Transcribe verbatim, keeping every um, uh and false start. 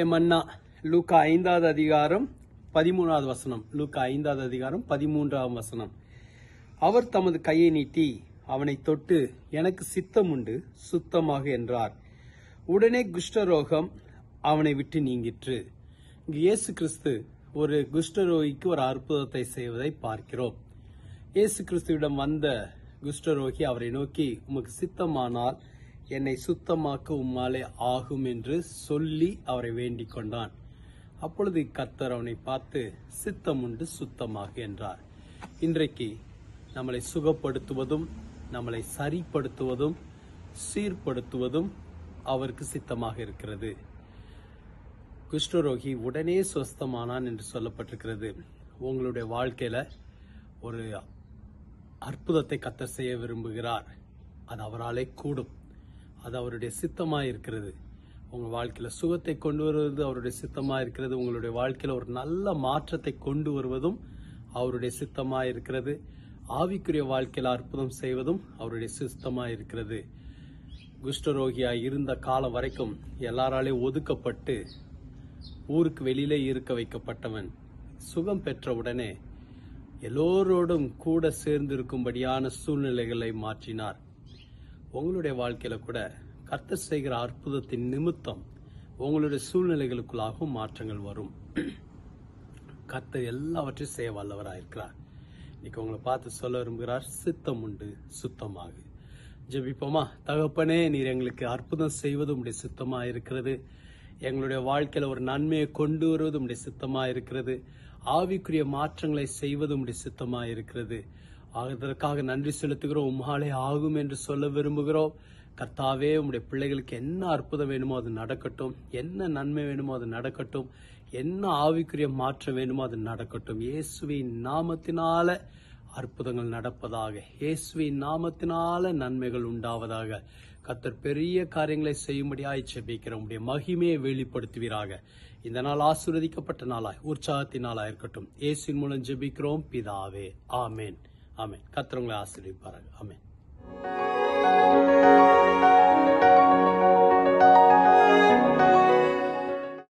மன்னா லூக்கா ஐந்தாவது அதிகாரம் பதிமூணாவது வசனம். லூக்கா ஐந்தாவது அதிகாரம் பதிமூன்றாம் வசனம். அவர் தமது கையை நீட்டி அவனை தொட்டு, எனக்கு சித்தம் உண்டு, சுத்தமாக என்றார். உடனே குஷ்டரோகம் அவனை விட்டு நீங்கிற்று. இங்கு இயேசு கிறிஸ்து ஒரு குஷ்டரோகிக்கு ஒரு அற்புதத்தை செய்வதை பார்க்கிறோம். இயேசு கிறிஸ்துவிடம் வந்த குஷ்டரோகி அவரை நோக்கி, உமக்கு சித்தமானால் என்னை சுத்தமாக்க உம்மாலே ஆகும் என்று சொல்லி அவரை வேண்டிக் கொண்டான். அப்பொழுது கர்த்தர் அவனை பார்த்து, சித்தம் உண்டு, சுத்தமாக என்றார். இன்றைக்கு நம்மளை சுகப்படுத்துவதும் நம்மளை சரிப்படுத்துவதும் சீர்படுத்துவதும் அவருக்கு சித்தமாக இருக்கிறது. குஷ்டரோகி உடனே சுஸ்தமானான் என்று சொல்லப்பட்டிருக்கிறது. உங்களுடைய வாழ்க்கையில ஒரு அற்புதத்தை கர்த்தர் செய்ய விரும்புகிறார். அது அவராலே கூடும். அது அவருடைய சித்தமாக இருக்கிறது. உங்க வாழ்க்கையில சுகத்தை கொண்டு வருவது அவருடைய சித்தமாக இருக்கிறது. உங்களுடைய வாழ்க்கையில ஒரு நல்ல மாற்றத்தை கொண்டு வருவதும் அவருடைய சித்தமாக இருக்கிறது. ஆவிக்குரிய வாழ்க்கையில அற்புதம் செய்வதும் அவருடைய சித்தமாக இருக்கிறது. குஷ்டரோகியாய் இருந்த காலம் வரைக்கும் எல்லாராலே ஒதுக்கப்பட்டு ஊருக்கு வெளியிலே இருக்க வைக்கப்பட்டவன் சுகம் பெற்ற உடனே எல்லோரோடும் கூட சேர்ந்திருக்கும்படியான சூழ்நிலைகளை மாற்றினார். உங்களுடைய வாழ்க்கையில கூட கர்த்தர் செய்கிற அற்புதத்தின் நிமித்தம் உங்களுடைய சூழ்நிலைகளுக்குள்ளாகவும் மாற்றங்கள் வரும். கர்த்தர் எல்லாவற்றையும் செய்ய வல்லவராயிருக்கிறார். இன்னைக்கு உங்களை பார்த்து சொல்ல விரும்புகிறார், சித்தம் உண்டு, சுத்தமாக. ஜெபிப்போமா? தகப்பனே, நீர் எங்களுக்கு அற்புதம் செய்வது உம்முடைய சித்தமா இருக்கிறது. எங்களுடைய வாழ்க்கையில ஒரு நன்மையை கொண்டு வருவது உம்முடைய சித்தமா இருக்கிறது. ஆவிக்குரிய மாற்றங்களை செய்வது உம்முடைய சித்தமா இருக்கிறது. அதற்காக நன்றி செலுத்துகிறோம். உம்மாலே ஆகும் என்று சொல்ல விரும்புகிறோம். கர்த்தாவே, உம்முடைய பிள்ளைகளுக்கு என்ன அற்புதம் வேணுமோ அது நடக்கட்டும். என்ன நன்மை வேணுமோ அது நடக்கட்டும். என்ன ஆவிக்குரிய மாற்றம் வேணுமோ அது நடக்கட்டும். இயேசுவின் நாமத்தினால அற்புதங்கள் நடப்பதாக. இயேசுவின் நாமத்தினால நன்மைகள் உண்டாவதாக. கர்த்தர் பெரிய காரியங்களை செய்யும்படியாய் ஜெபிக்கிறோம். உம்முடைய மகிமையை வெளிப்படுத்துவீராக. இந்த நாள் ஆசீர்வதிக்கப்பட்ட நாளாய் உற்சாகத்தின் நாளாய் இருக்கட்டும். இயேசுவின் மூலம் ஜெபிக்கிறோம் பிதாவே. ஆமென். ஆமென். கர்த்தர் உங்களை ஆசீர்வதிப்பாராக. ஆமென்.